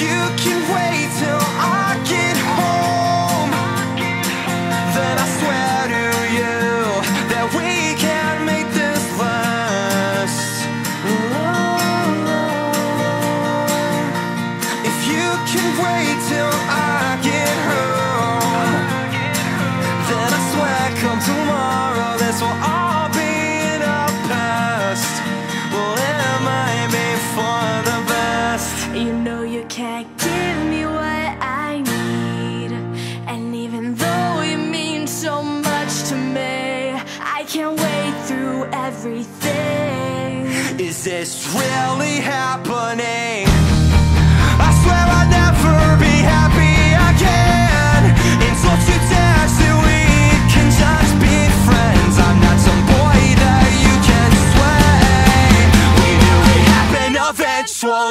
you can wait till I get home, then I swear to you that we can make this last. If you can wait till I get home, then I swear come tomorrow this will all be in our past. Well, it might be for the best. You know you can't give me what I need, and even though you mean so much to me, I can't wait through everything. Is this really happening? I swear I'll never be happy again until you dare that we can just be friends. I'm not some boy that you can sway. We knew it happened eventually.